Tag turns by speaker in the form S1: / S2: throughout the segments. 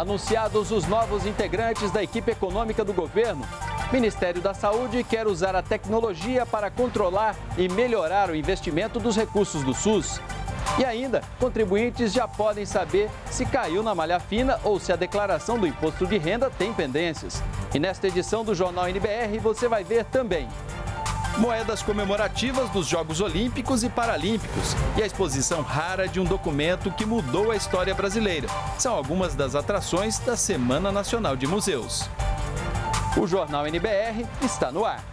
S1: Anunciados os novos integrantes da equipe econômica do governo, o Ministério da Saúde quer usar a tecnologia para controlar e melhorar o investimento dos recursos do SUS. E ainda, contribuintes já podem saber se caiu na malha fina ou se a declaração do imposto de renda tem pendências. E nesta edição do Jornal NBR você vai ver também moedas comemorativas dos Jogos Olímpicos e Paralímpicos e a exposição rara de um documento que mudou a história brasileira. São algumas das atrações da Semana Nacional de Museus. O Jornal NBR está no ar.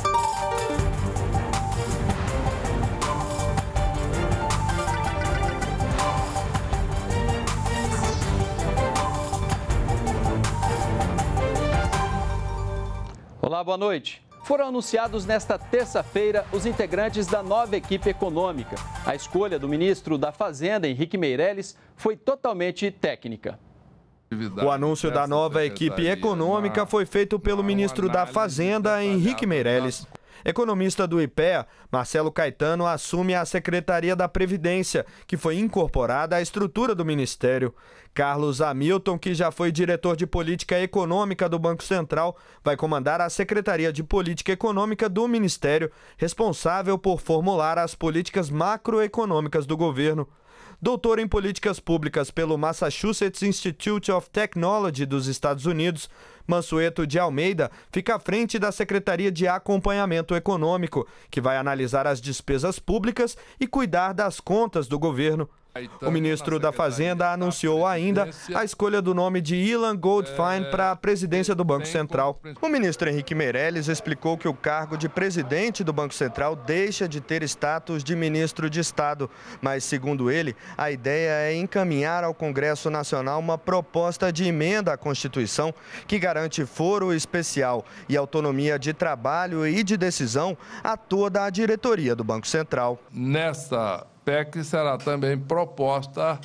S1: Olá, boa noite. Foram anunciados nesta terça-feira os integrantes da nova equipe econômica. A escolha do ministro da Fazenda, Henrique Meirelles, foi totalmente técnica.
S2: O anúncio da nova equipe econômica foi feito pelo ministro da Fazenda, Henrique Meirelles. Economista do IPEA, Marcelo Caetano assume a Secretaria da Previdência, que foi incorporada à estrutura do Ministério. Carlos Hamilton, que já foi diretor de Política Econômica do Banco Central, vai comandar a Secretaria de Política Econômica do Ministério, responsável por formular as políticas macroeconômicas do governo. Doutor em Políticas Públicas pelo Massachusetts Institute of Technology dos Estados Unidos, Mansueto de Almeida fica à frente da Secretaria de Acompanhamento Econômico, que vai analisar as despesas públicas e cuidar das contas do governo. O ministro da Fazenda anunciou ainda a escolha do nome de Ilan Goldfein para a presidência do Banco Central. O ministro Henrique Meirelles explicou que o cargo de presidente do Banco Central deixa de ter status de ministro de Estado, mas, segundo ele, a ideia é encaminhar ao Congresso Nacional uma proposta de emenda à Constituição que garante foro especial e autonomia de trabalho e de decisão a toda a diretoria do Banco Central.
S3: Nesta PEC será também proposta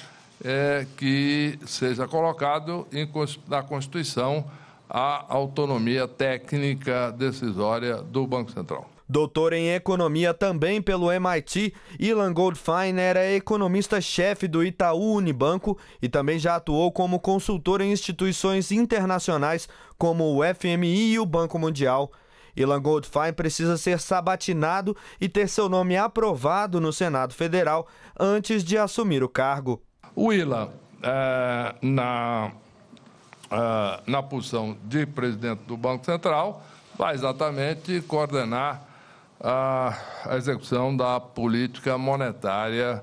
S3: que seja colocado na Constituição a autonomia técnica decisória do Banco Central.
S2: Doutor em Economia também pelo MIT, Ilan Goldfein era economista-chefe do Itaú Unibanco e também já atuou como consultor em instituições internacionais como o FMI e o Banco Mundial. Ilan Goldfein precisa ser sabatinado e ter seu nome aprovado no Senado Federal antes de assumir o cargo.
S3: O Ilan, na posição de presidente do Banco Central, vai exatamente coordenar a execução da política monetária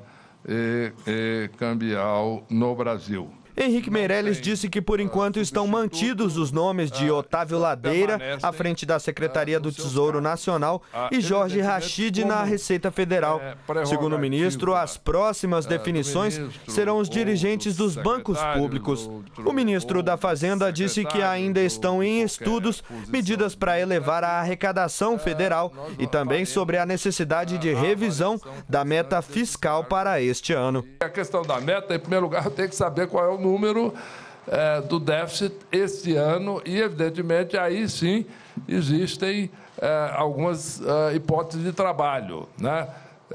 S3: e cambial no Brasil.
S2: Henrique Meirelles disse que, por enquanto, estão mantidos os nomes de Otávio Ladeira, à frente da Secretaria do Tesouro Nacional, e Jorge Rachid na Receita Federal. Segundo o ministro, as próximas definições serão os dirigentes dos bancos públicos. O ministro da Fazenda disse que ainda estão em estudos medidas para elevar a arrecadação federal e também sobre a necessidade de revisão da meta fiscal para este ano.
S3: A questão da meta, em primeiro lugar, tem que saber qual é o número do déficit este ano e, evidentemente, aí sim existem algumas hipóteses de trabalho, né?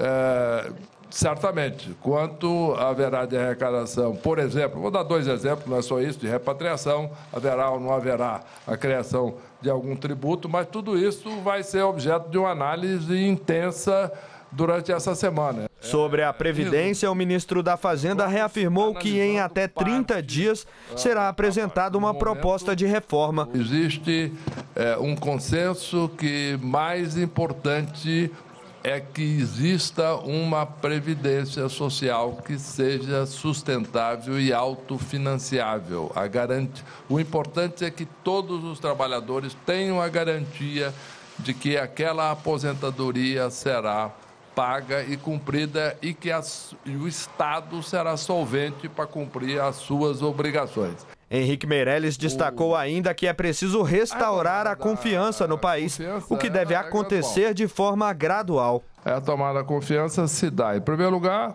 S3: Certamente, quanto haverá de arrecadação, por exemplo, vou dar dois exemplos, não é só isso, de repatriação, haverá ou não haverá a criação de algum tributo, mas tudo isso vai ser objeto de uma análise intensa durante essa semana.
S2: Sobre a Previdência, o ministro da Fazenda reafirmou que em até 30 dias será apresentada uma proposta de reforma.
S3: Existe um consenso que mais importante é que exista uma previdência social que seja sustentável e autofinanciável. O importante é que todos os trabalhadores tenham a garantia de que aquela aposentadoria será paga e cumprida e que o Estado será solvente para cumprir as suas obrigações.
S2: Henrique Meirelles destacou ainda que é preciso restaurar a confiança no país, o que deve acontecer de forma gradual.
S3: A tomada da confiança se dá, em primeiro lugar,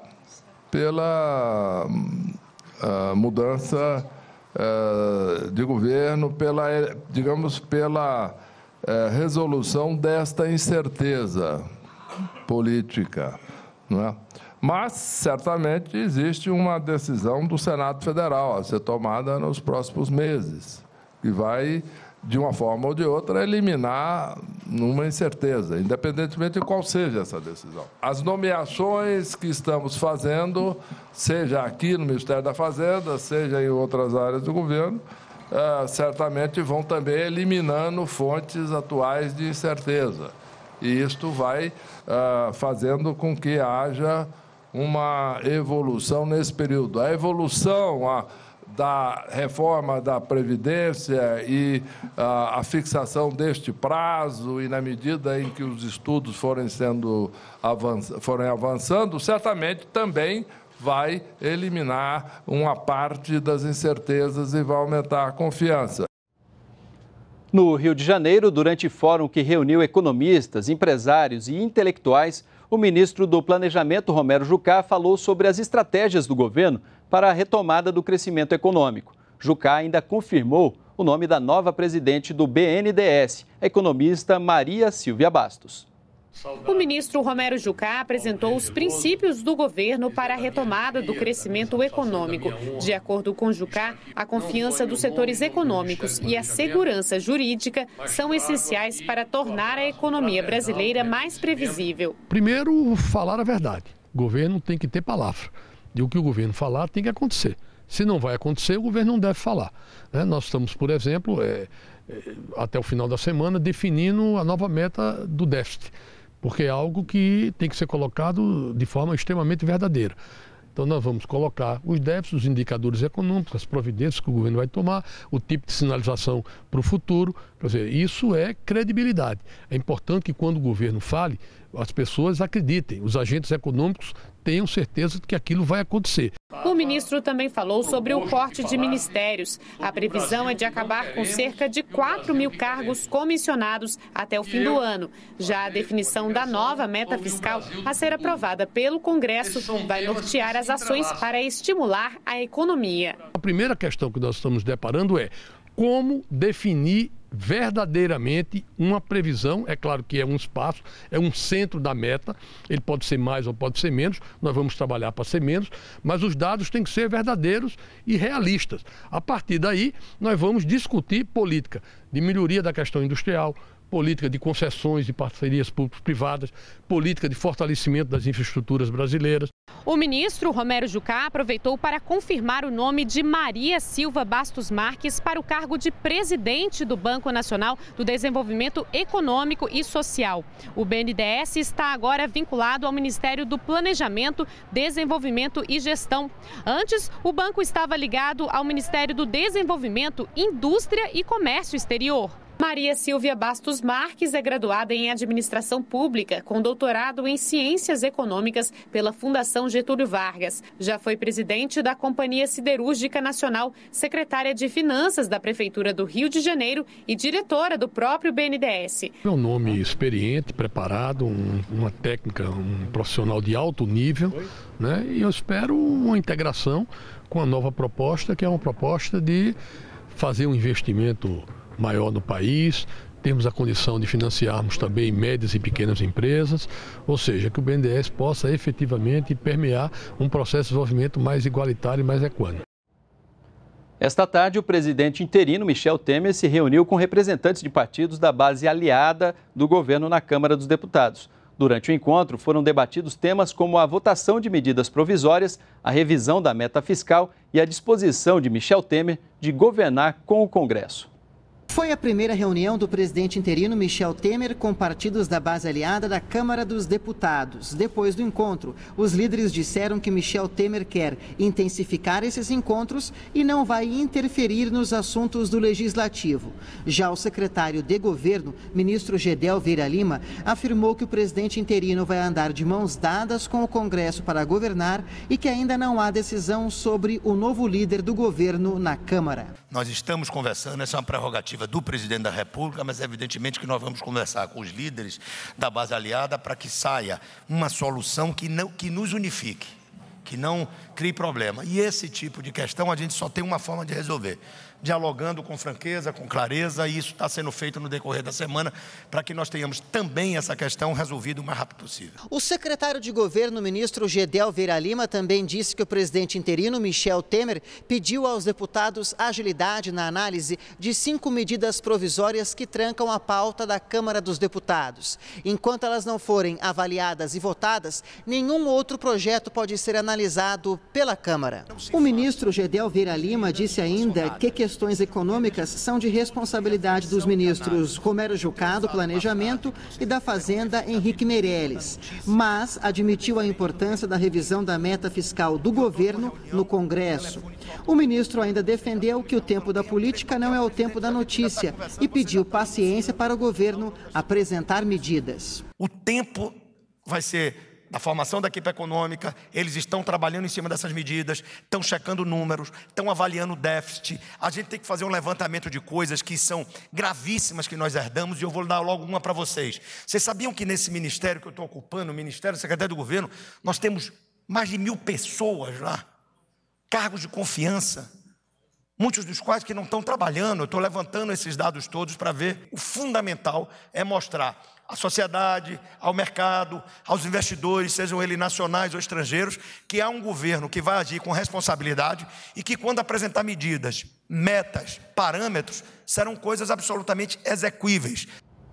S3: pela mudança de governo, pela resolução desta incerteza política, não é? Mas, certamente, existe uma decisão do Senado Federal a ser tomada nos próximos meses, que vai, de uma forma ou de outra, eliminar uma incerteza, independentemente de qual seja essa decisão. As nomeações que estamos fazendo, seja aqui no Ministério da Fazenda, seja em outras áreas do governo, certamente vão também eliminando fontes atuais de incerteza. E isto vai fazendo com que haja uma evolução nesse período. A evolução da reforma da Previdência e a fixação deste prazo, e na medida em que os estudos forem avançando, certamente também vai eliminar uma parte das incertezas e vai aumentar a confiança.
S1: No Rio de Janeiro, durante fórum que reuniu economistas, empresários e intelectuais, o ministro do Planejamento, Romero Jucá, falou sobre as estratégias do governo para a retomada do crescimento econômico. Jucá ainda confirmou o nome da nova presidente do BNDES, a economista Maria Silvia Bastos.
S4: O ministro Romero Jucá apresentou os princípios do governo para a retomada do crescimento econômico. De acordo com Jucá, a confiança dos setores econômicos e a segurança jurídica são essenciais para tornar a economia brasileira mais previsível.
S5: Primeiro, falar a verdade. O governo tem que ter palavra. E o que o governo falar tem que acontecer. Se não vai acontecer, o governo não deve falar. Nós estamos, por exemplo, até o final da semana, definindo a nova meta do déficit, porque é algo que tem que ser colocado de forma extremamente verdadeira. Então nós vamos colocar os déficits, os indicadores econômicos, as providências que o governo vai tomar, o tipo de sinalização para o futuro. Quer dizer, isso é credibilidade. É importante que quando o governo fale, as pessoas acreditem, os agentes econômicos tenham certeza de que aquilo vai acontecer.
S4: O ministro também falou sobre o corte de ministérios. A previsão é de acabar com cerca de 4.000 cargos comissionados até o fim do ano. Já a definição da nova meta fiscal a ser aprovada pelo Congresso vai nortear as ações para estimular a economia.
S5: A primeira questão que nós estamos deparando é como definir verdadeiramente uma previsão. É claro que é um espaço, é um centro da meta, ele pode ser mais ou pode ser menos, nós vamos trabalhar para ser menos, mas os dados têm que ser verdadeiros e realistas. A partir daí, nós vamos discutir política de melhoria da questão industrial, política de concessões e parcerias público-privadas, política de fortalecimento das infraestruturas brasileiras.
S4: O ministro Romero Jucá aproveitou para confirmar o nome de Maria Silvia Bastos Marques para o cargo de presidente do Banco Nacional do Desenvolvimento Econômico e Social. O BNDES está agora vinculado ao Ministério do Planejamento, Desenvolvimento e Gestão. Antes, o banco estava ligado ao Ministério do Desenvolvimento, Indústria e Comércio Exterior. Maria Silvia Bastos Marques é graduada em Administração Pública, com doutorado em Ciências Econômicas pela Fundação Getúlio Vargas. Já foi presidente da Companhia Siderúrgica Nacional, secretária de Finanças da Prefeitura do Rio de Janeiro e diretora do próprio BNDES.
S5: É um nome experiente, preparado, uma técnica, um profissional de alto nível, né? E eu espero uma integração com a nova proposta, que é uma proposta de fazer um investimento maior no país, temos a condição de financiarmos também médias e pequenas empresas, ou seja, que o BNDES possa efetivamente permear um processo de desenvolvimento mais igualitário e mais equânime.
S1: Esta tarde, o presidente interino Michel Temer se reuniu com representantes de partidos da base aliada do governo na Câmara dos Deputados. Durante o encontro, foram debatidos temas como a votação de medidas provisórias, a revisão da meta fiscal e a disposição de Michel Temer de governar com o Congresso.
S6: Foi a primeira reunião do presidente interino Michel Temer com partidos da base aliada da Câmara dos Deputados. Depois do encontro, os líderes disseram que Michel Temer quer intensificar esses encontros e não vai interferir nos assuntos do Legislativo. Já o secretário de Governo, ministro Gedel Vieira Lima, afirmou que o presidente interino vai andar de mãos dadas com o Congresso para governar e que ainda não há decisão sobre o novo líder do governo na Câmara.
S7: Nós estamos conversando, essa é uma prerrogativa do presidente da República, mas evidentemente que nós vamos conversar com os líderes da base aliada para que saia uma solução que nos unifique. que não crie problema. E esse tipo de questão a gente só tem uma forma de resolver: dialogando com franqueza, com clareza, e isso está sendo feito no decorrer da semana para que nós tenhamos também essa questão resolvida o mais rápido possível.
S6: O secretário de Governo, ministro Gedel Vieira Lima, também disse que o presidente interino, Michel Temer, pediu aos deputados agilidade na análise de 5 medidas provisórias que trancam a pauta da Câmara dos Deputados. Enquanto elas não forem avaliadas e votadas, nenhum outro projeto pode ser analisado pela Câmara. O ministro Gedel Vieira Lima disse ainda que questões econômicas são de responsabilidade dos ministros Romero Jucá, do Planejamento, e da Fazenda, Henrique Meirelles, mas admitiu a importância da revisão da meta fiscal do governo no Congresso. O ministro ainda defendeu que o tempo da política não é o tempo da notícia e pediu paciência para o governo apresentar medidas.
S7: O tempo vai ser da formação da equipe econômica, eles estão trabalhando em cima dessas medidas, estão checando números, estão avaliando o déficit. A gente tem que fazer um levantamento de coisas que são gravíssimas que nós herdamos, e eu vou dar logo uma para vocês. Vocês sabiam que nesse ministério que eu estou ocupando, o Ministério Secretário do Governo, nós temos mais de 1.000 pessoas lá, cargos de confiança, muitos dos quais que não estão trabalhando. Eu estou levantando esses dados todos para ver. O fundamental é mostrar à sociedade, ao mercado, aos investidores, sejam eles nacionais ou estrangeiros, que há um governo que vai agir com responsabilidade e que, quando apresentar medidas, metas, parâmetros, serão coisas absolutamente execuíveis.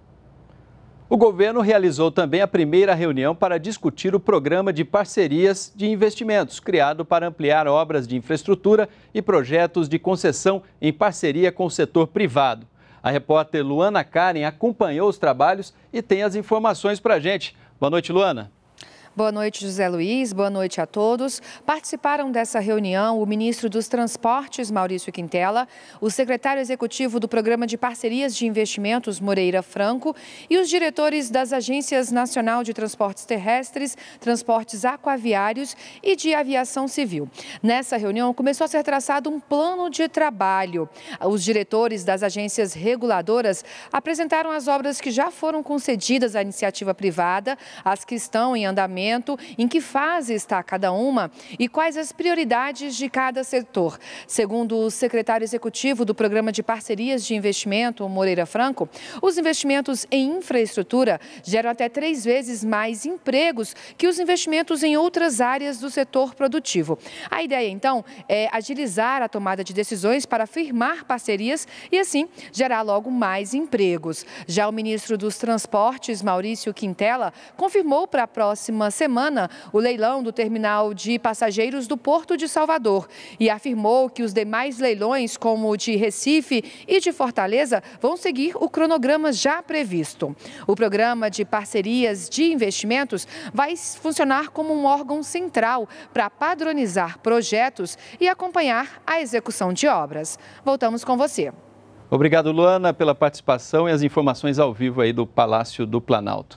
S1: O governo realizou também a primeira reunião para discutir o programa de parcerias de investimentos, criado para ampliar obras de infraestrutura e projetos de concessão em parceria com o setor privado. A repórter Luana Karen acompanhou os trabalhos e tem as informações para a gente. Boa noite, Luana.
S8: Boa noite, José Luiz. Boa noite a todos. Participaram dessa reunião o ministro dos Transportes, Maurício Quintela, o secretário executivo do Programa de Parcerias de Investimentos, Moreira Franco, e os diretores das Agências Nacional de Transportes Terrestres, Transportes Aquaviários e de Aviação Civil. Nessa reunião começou a ser traçado um plano de trabalho. Os diretores das agências reguladoras apresentaram as obras que já foram concedidas à iniciativa privada, as que estão em andamento, em que fase está cada uma e quais as prioridades de cada setor. Segundo o secretário executivo do Programa de Parcerias de Investimento, Moreira Franco, os investimentos em infraestrutura geram até 3 vezes mais empregos que os investimentos em outras áreas do setor produtivo. A ideia, então, é agilizar a tomada de decisões para firmar parcerias e, assim, gerar logo mais empregos. Já o ministro dos Transportes, Maurício Quintela, confirmou para a próxima semana o leilão do terminal de passageiros do Porto de Salvador e afirmou que os demais leilões, como o de Recife e de Fortaleza, vão seguir o cronograma já previsto. O programa de parcerias de investimentos vai funcionar como um órgão central para padronizar projetos e acompanhar a execução de obras. Voltamos com você.
S1: Obrigado, Luana, pela participação e as informações ao vivo aí do Palácio do Planalto.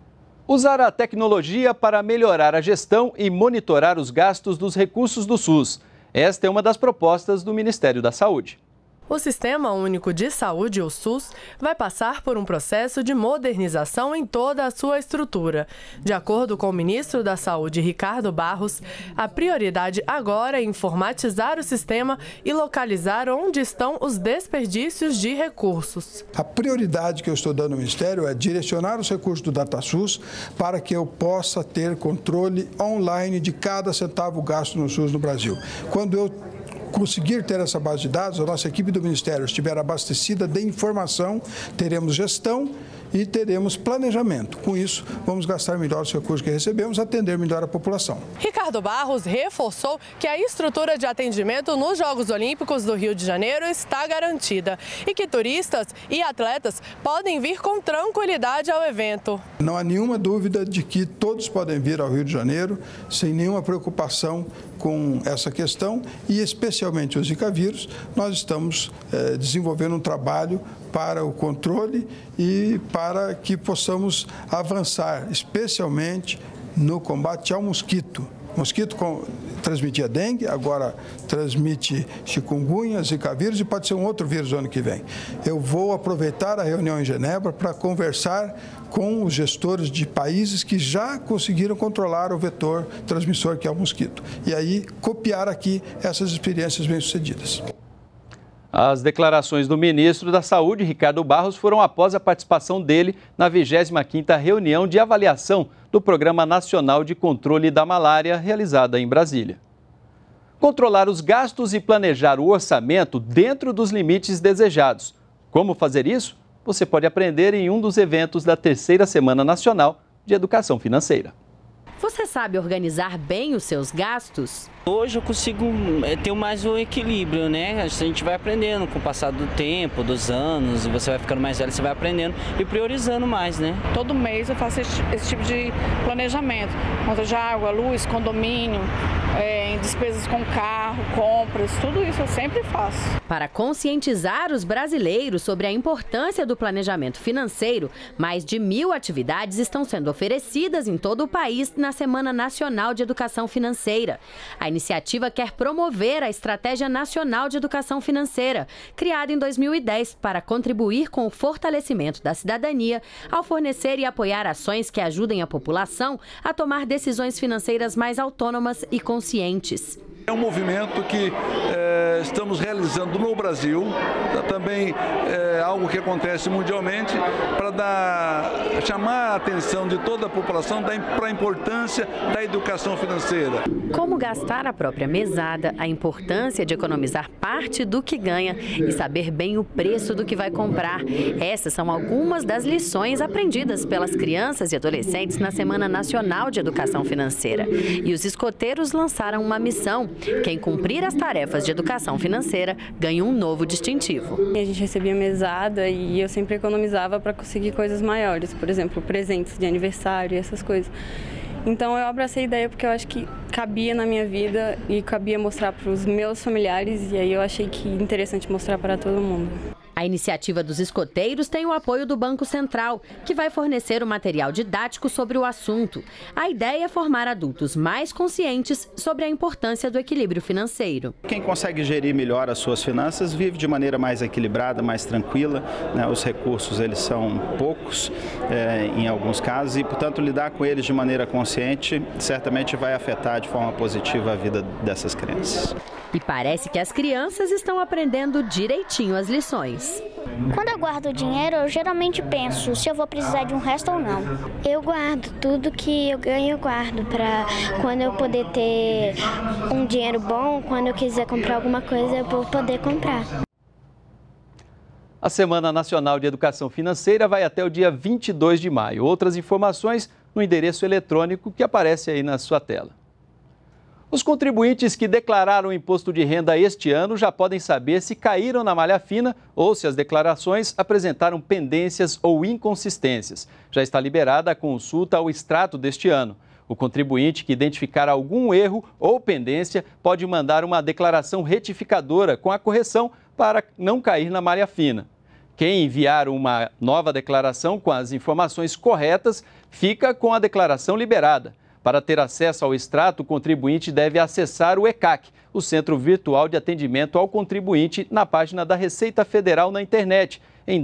S1: Usar a tecnologia para melhorar a gestão e monitorar os gastos dos recursos do SUS. Esta é uma das propostas do Ministério da Saúde.
S9: O Sistema Único de Saúde, o SUS, vai passar por um processo de modernização em toda a sua estrutura. De acordo com o ministro da Saúde, Ricardo Barros, a prioridade agora é informatizar o sistema e localizar onde estão os desperdícios de recursos.
S10: A prioridade que eu estou dando ao Ministério é direcionar os recursos do DataSUS para que eu possa ter controle online de cada centavo gasto no SUS no Brasil. Quando eu conseguir ter essa base de dados, a nossa equipe do Ministério estiver abastecida de informação, teremos gestão e teremos planejamento. Com isso, vamos gastar melhor os recursos que recebemos, atender melhor a população.
S9: Ricardo Barros reforçou que a estrutura de atendimento nos Jogos Olímpicos do Rio de Janeiro está garantida e que turistas e atletas podem vir com tranquilidade ao evento.
S10: Não há nenhuma dúvida de que todos podem vir ao Rio de Janeiro sem nenhuma preocupação com essa questão e especialmente o Zika vírus. Nós estamos desenvolvendo um trabalho para o controle e para que possamos avançar, especialmente no combate ao mosquito. Mosquito transmitia dengue, agora transmite chikungunya, zika vírus e pode ser um outro vírus no ano que vem. Eu vou aproveitar a reunião em Genebra para conversar com os gestores de países que já conseguiram controlar o vetor transmissor que é o mosquito. E aí copiar aqui essas experiências bem-sucedidas.
S1: As declarações do ministro da Saúde, Ricardo Barros, foram após a participação dele na 25ª reunião de avaliação do Programa Nacional de Controle da Malária, realizada em Brasília. Controlar os gastos e planejar o orçamento dentro dos limites desejados. Como fazer isso? Você pode aprender em um dos eventos da 3ª Semana Nacional de Educação Financeira.
S11: Você sabe organizar bem os seus gastos?
S12: Hoje eu consigo ter mais o equilíbrio, né? A gente vai aprendendo com o passar do tempo, dos anos, você vai ficando mais velho, você vai aprendendo e priorizando mais, né?
S13: Todo mês eu faço esse tipo de planejamento. Conta de água, luz, condomínio, despesas com carro, compras, tudo isso eu sempre faço.
S11: Para conscientizar os brasileiros sobre a importância do planejamento financeiro, mais de 1.000 atividades estão sendo oferecidas em todo o país na Semana Nacional de Educação Financeira. A iniciativa quer promover a Estratégia Nacional de Educação Financeira, criada em 2010 para contribuir com o fortalecimento da cidadania ao fornecer e apoiar ações que ajudem a população a tomar decisões financeiras mais autônomas e conscientes.
S14: É um movimento que estamos realizando no Brasil, também algo que acontece mundialmente, para chamar a atenção de toda a população para a importância da educação financeira.
S11: Como gastar a própria mesada, a importância de economizar parte do que ganha e saber bem o preço do que vai comprar. Essas são algumas das lições aprendidas pelas crianças e adolescentes na Semana Nacional de Educação Financeira. E os escoteiros lançaram uma missão. Quem cumprir as tarefas de educação financeira ganha um novo distintivo.
S15: A gente recebia mesada e eu sempre economizava para conseguir coisas maiores, por exemplo, presentes de aniversário e essas coisas. Então eu abracei a ideia porque eu acho que cabia na minha vida e cabia mostrar para os meus familiares e aí eu achei que interessante mostrar para todo mundo.
S11: A iniciativa dos escoteiros tem o apoio do Banco Central, que vai fornecer o material didático sobre o assunto. A ideia é formar adultos mais conscientes sobre a importância do equilíbrio financeiro.
S16: Quem consegue gerir melhor as suas finanças vive de maneira mais equilibrada, mais tranquila, né? Os recursos eles são poucos em alguns casos e, portanto, lidar com eles de maneira consciente certamente vai afetar de forma positiva a vida dessas crianças.
S11: E parece que as crianças estão aprendendo direitinho as lições.
S17: Quando eu guardo dinheiro, eu geralmente penso se eu vou precisar de um resto ou não. Eu guardo tudo que eu ganho, eu guardo para quando eu poder ter um dinheiro bom, quando eu quiser comprar alguma coisa, eu vou poder comprar.
S1: A Semana Nacional de Educação Financeira vai até o dia 22 de maio. Outras informações no endereço eletrônico que aparece aí na sua tela. Os contribuintes que declararam o imposto de renda este ano já podem saber se caíram na malha fina ou se as declarações apresentaram pendências ou inconsistências. Já está liberada a consulta ao extrato deste ano. O contribuinte que identificar algum erro ou pendência pode mandar uma declaração retificadora com a correção para não cair na malha fina. Quem enviar uma nova declaração com as informações corretas fica com a declaração liberada. Para ter acesso ao extrato, o contribuinte deve acessar o ECAC, o Centro Virtual de Atendimento ao Contribuinte, na página da Receita Federal na internet, em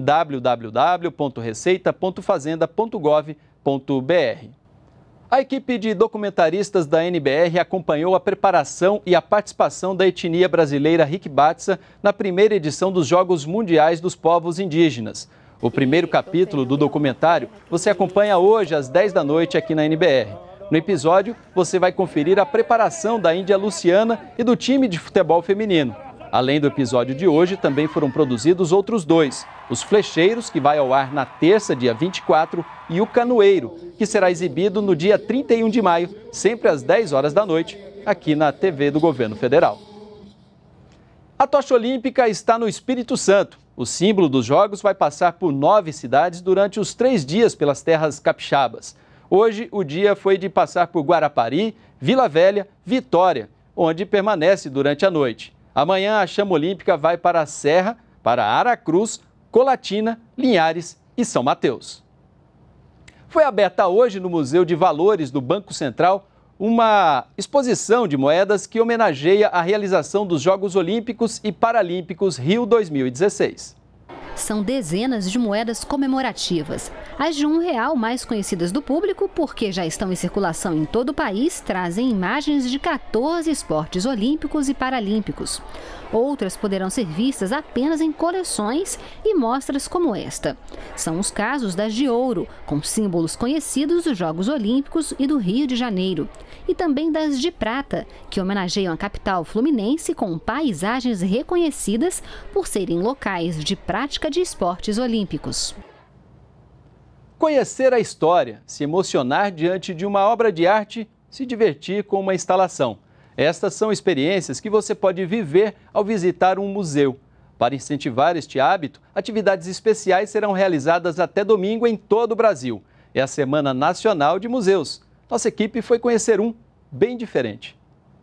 S1: www.receita.fazenda.gov.br. A equipe de documentaristas da NBR acompanhou a preparação e a participação da etnia brasileira Riquibatsa na primeira edição dos Jogos Mundiais dos Povos Indígenas. O primeiro capítulo do documentário você acompanha hoje às 10 da noite aqui na NBR. No episódio, você vai conferir a preparação da Índia Luciana e do time de futebol feminino. Além do episódio de hoje, também foram produzidos outros dois. Os Flecheiros, que vai ao ar na terça, dia 24, e o Canoeiro, que será exibido no dia 31 de maio, sempre às 10 horas da noite, aqui na TV do Governo Federal. A tocha olímpica está no Espírito Santo. O símbolo dos Jogos vai passar por 9 cidades durante os 3 dias pelas terras capixabas. Hoje, o dia foi de passar por Guarapari, Vila Velha, Vitória, onde permanece durante a noite. Amanhã, a chama olímpica vai para a Serra, para Aracruz, Colatina, Linhares e São Mateus. Foi aberta hoje no Museu de Valores do Banco Central uma exposição de moedas que homenageia a realização dos Jogos Olímpicos e Paralímpicos Rio 2016.
S18: São dezenas de moedas comemorativas. As de R$1 mais conhecidas do público, porque já estão em circulação em todo o país, trazem imagens de 14 esportes olímpicos e paralímpicos. Outras poderão ser vistas apenas em coleções e mostras como esta. São os casos das de ouro, com símbolos conhecidos dos Jogos Olímpicos e do Rio de Janeiro. E também das de prata, que homenageiam a capital fluminense com paisagens reconhecidas por serem locais de prática de esportes olímpicos.
S1: Conhecer a história, se emocionar diante de uma obra de arte, se divertir com uma instalação. Estas são experiências que você pode viver ao visitar um museu. Para incentivar este hábito, atividades especiais serão realizadas até domingo em todo o Brasil. É a Semana Nacional de Museus. Nossa equipe foi conhecer um bem diferente.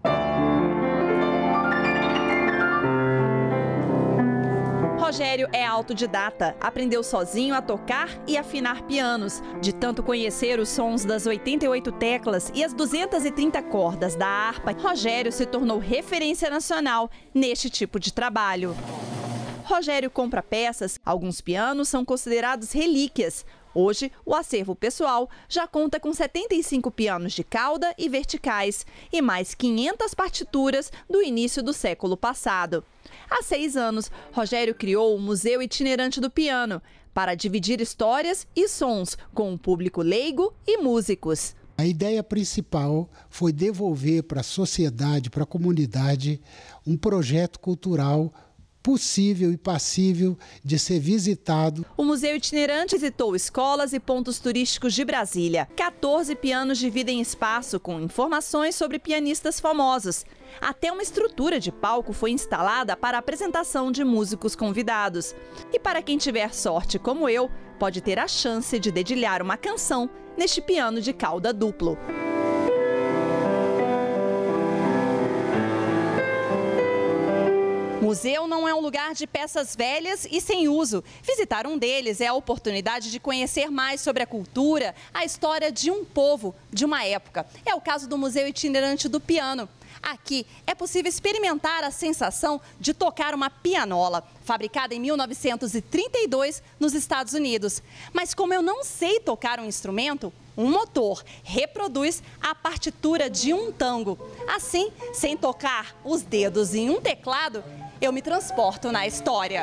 S19: Rogério é autodidata, aprendeu sozinho a tocar e afinar pianos. De tanto conhecer os sons das 88 teclas e as 230 cordas da harpa, Rogério se tornou referência nacional neste tipo de trabalho. Rogério compra peças, alguns pianos são considerados relíquias. Hoje, o acervo pessoal já conta com 75 pianos de cauda e verticais e mais 500 partituras do início do século passado. Há 6 anos, Rogério criou o Museu Itinerante do Piano para dividir histórias e sons com o público leigo e músicos.
S20: A ideia principal foi devolver para a sociedade, para a comunidade, um projeto cultural possível e passível de ser visitado.
S19: O Museu Itinerante visitou escolas e pontos turísticos de Brasília. 14 pianos dividem espaço com informações sobre pianistas famosos. Até uma estrutura de palco foi instalada para a apresentação de músicos convidados. E para quem tiver sorte como eu, pode ter a chance de dedilhar uma canção neste piano de cauda duplo. Museu não é um lugar de peças velhas e sem uso. Visitar um deles é a oportunidade de conhecer mais sobre a cultura, a história de um povo, de uma época. É o caso do Museu Itinerante do Piano. Aqui é possível experimentar a sensação de tocar uma pianola, fabricada em 1932 nos Estados Unidos. Mas como eu não sei tocar um instrumento, um motor reproduz a partitura de um tango. Assim, sem tocar os dedos em um teclado, eu me transporto na história.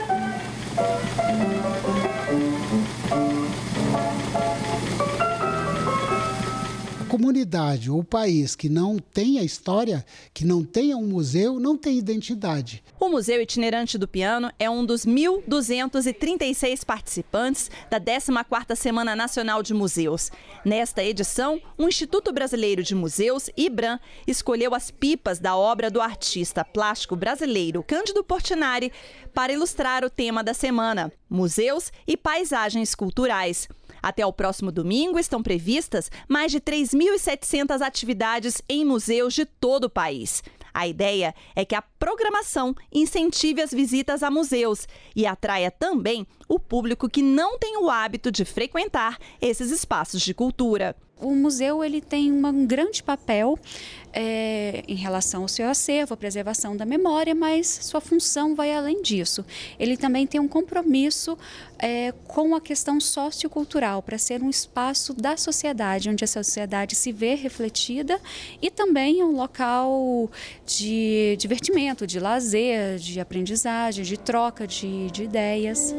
S20: Comunidade ou país que não tenha história, que não tenha um museu, não tem identidade.
S19: O Museu Itinerante do Piano é um dos 1.236 participantes da 14ª Semana Nacional de Museus. Nesta edição, o Instituto Brasileiro de Museus, IBRAM, escolheu as pipas da obra do artista plástico brasileiro Cândido Portinari para ilustrar o tema da semana, museus e paisagens culturais. Até o próximo domingo estão previstas mais de 3.700 atividades em museus de todo o país. A ideia é que a programação incentive as visitas a museus e atraia também o público que não tem o hábito de frequentar esses espaços de cultura.
S21: O museu ele tem um grande papel em relação ao seu acervo, a preservação da memória, mas sua função vai além disso. Ele também tem um compromisso com a questão sociocultural, para ser um espaço da sociedade, onde a sociedade se vê refletida e também um local de divertimento, de lazer, de aprendizagem, de troca de ideias.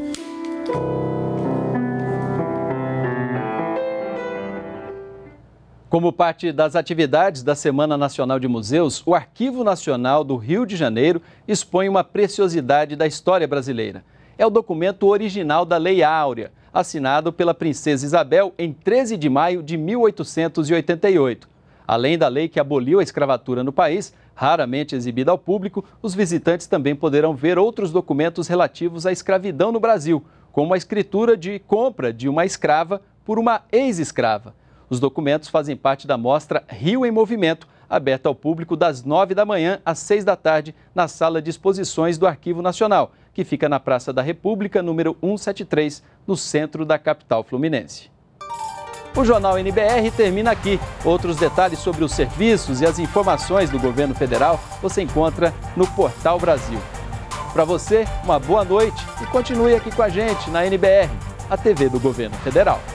S1: Como parte das atividades da Semana Nacional de Museus, o Arquivo Nacional do Rio de Janeiro expõe uma preciosidade da história brasileira. É o documento original da Lei Áurea, assinado pela Princesa Isabel em 13 de maio de 1888. Além da lei que aboliu a escravatura no país, raramente exibida ao público, os visitantes também poderão ver outros documentos relativos à escravidão no Brasil, como a escritura de compra de uma escrava por uma ex-escrava. Os documentos fazem parte da mostra Rio em Movimento, aberta ao público das 9 da manhã às 6 da tarde, na Sala de Exposições do Arquivo Nacional, que fica na Praça da República, número 173, no centro da capital fluminense. O Jornal NBR termina aqui. Outros detalhes sobre os serviços e as informações do governo federal você encontra no Portal Brasil. Para você, uma boa noite e continue aqui com a gente na NBR, a TV do Governo Federal.